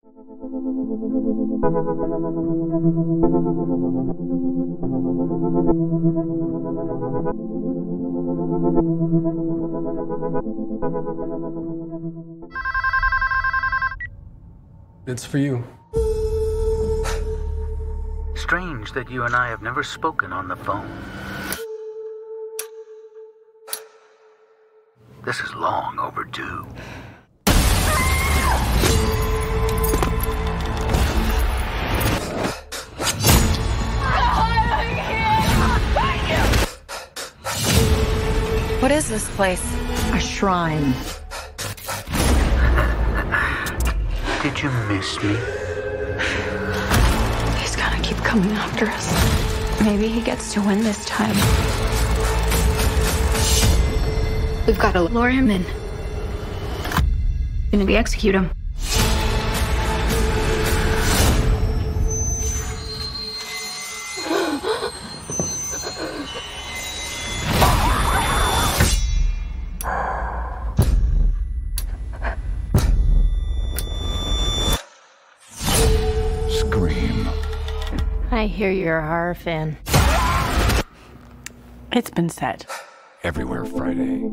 It's for you. Strange that you and I have never spoken on the phone. This is long overdue. What is this place? A shrine. Did you miss me? He's gonna keep coming after us. Maybe he gets to win this time. We've got to lure him in. Gonna execute him. I hear you're a horror fan. It's been said. Everywhere Friday.